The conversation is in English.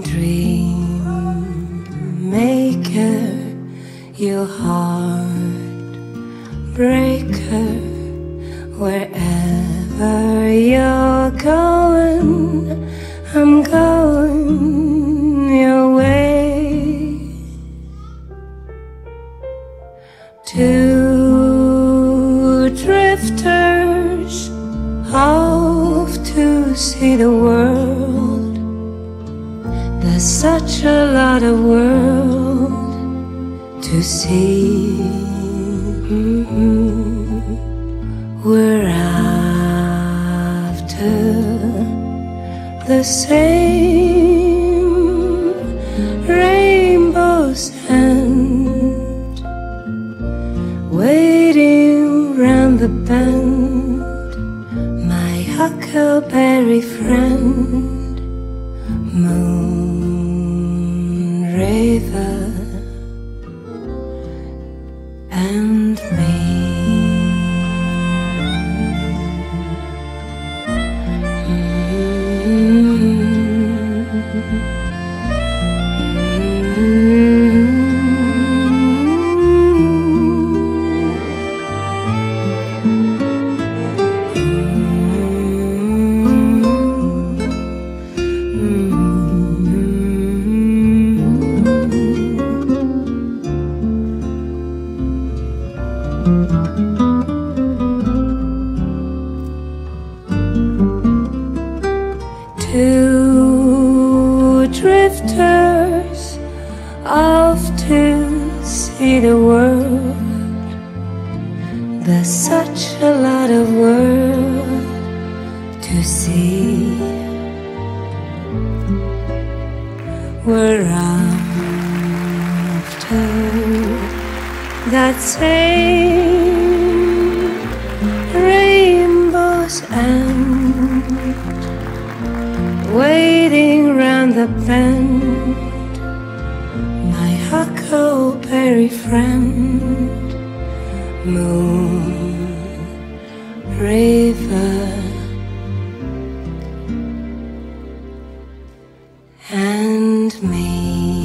dream maker, your heart breaker. Wherever you're going, I'm going your way. Two drifters off to see the world. There's such a lot of world to see. We're after the same rainbow's end, waiting round the bend, my huckleberry friend, moon raver and me. Two drifters off to see the world. There's such a lot of world to see. We're after that same rainbow's end, waiting round the bend, my huckleberry friend, moon raver and me.